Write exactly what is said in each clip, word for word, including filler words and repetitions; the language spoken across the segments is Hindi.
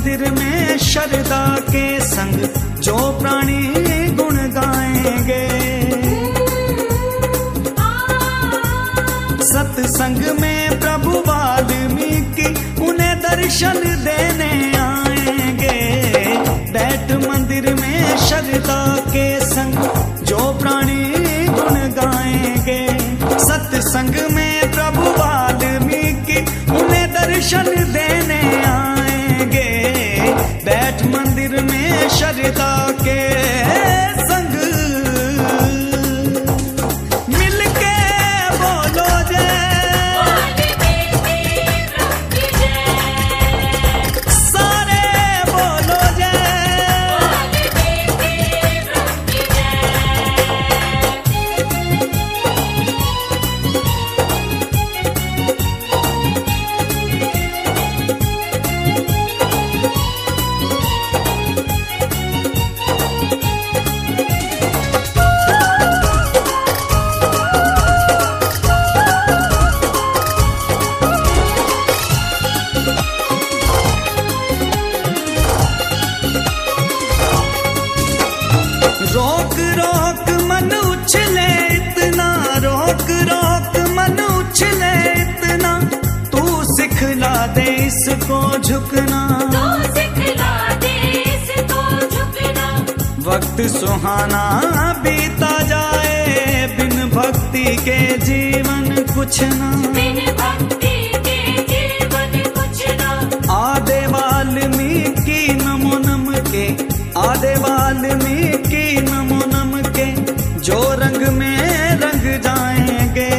मंदिर में श्रद्धा के संग जो प्राणी गुण गाएंगे। सत्संग में प्रभु वाल्मीकि उन्हें दर्शन देने आएंगे। बैठ मंदिर में श्रद्धा के संग जो प्राणी गुण गाएंगे। सत्संग में प्रभु वाल्मीकि उन्हें दर्शन देने आएंगे। बैठ मंदिर में श्रद्धा के संग मिलके बोलो सारे बोलो रोक रोक मन उछले इतना, रोक रोक मन उछले इतना, तू सिखला दे इसको झुकना, तू सिखला दे इसको झुकना। वक्त सुहाना बीता जाए बिन भक्ति के जीवन कुछ ना, बिन भक्ति के जीवन कुछ ना। आदे वाल्मीकि नमो नम के, आदे वाल्मीकि नमो नम के, जो रंग में रंग जाएंगे।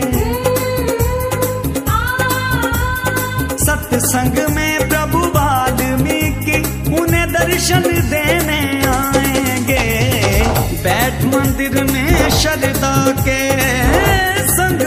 सत्संग में प्रभु वाल्मीकि उन्हें दर्शन देने आएंगे। बैठ मंदिर में श्रद्धा के संग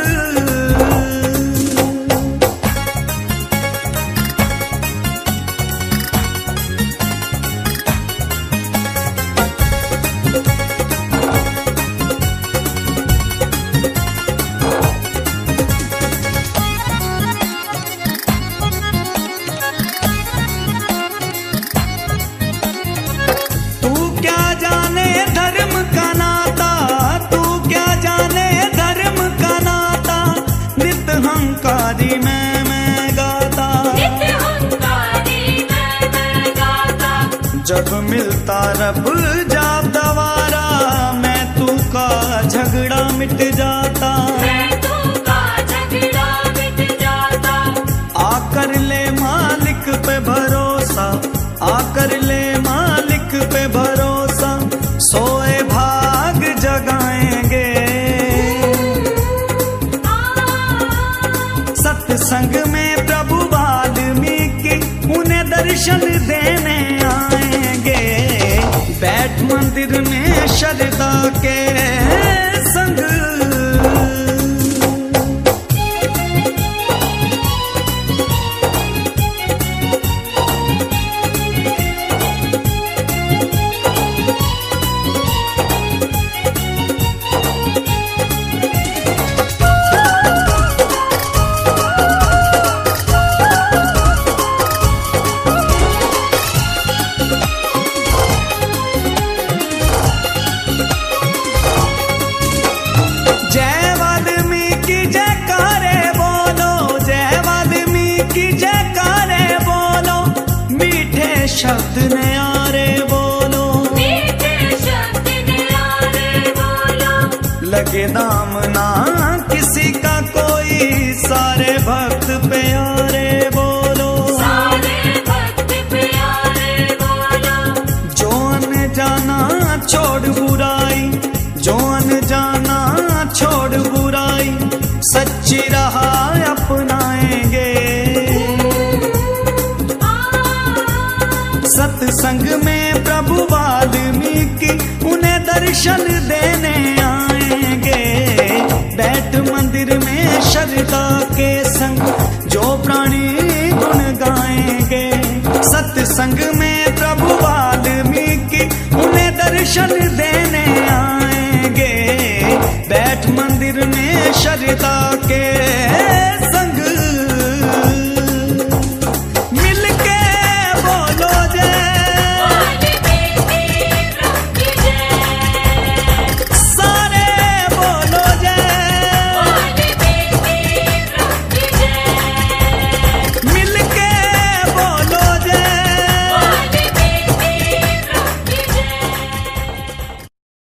हंकारी मैं मैं गाता, नित्य हंकारी मैं मैं गाता। जब मिलता रब जाप दवारा, मैं तू का झगड़ा मिट जाता, मैं तू का झगड़ा मिट जाता। आकर ले मालिक पे भरोसा, आकर ले मालिक पे भरोसा, सोए भाग जगाएंगे। सत्संग में प्रभु वाल्मीकि उन्हें दर्शन देने आएंगे। बैठ मंदिर में श्रद्धा के संग शब्द न्यारे बोलो, मीठे शब्द न्यारे बोलो। लगे दाम ना किसी का कोई, सारे भक्त प्यारे बोलो, सारे भक्त प्यारे बोलो। जो अनजाना छोड़ बुराई, जो अनजाना छोड़ बुराई, सच्ची राह अपनाएंगे। सत्संग में प्रभु वाल्मीकि उन्हें दर्शन देने आएंगे। बैठ मंदिर में श्रद्धा के संग जो प्राणी गुण गाएंगे। सत्संग में प्रभु वाल्मीकि उन्हें दर्शन देने आएंगे। बैठ मंदिर में श्रद्धा के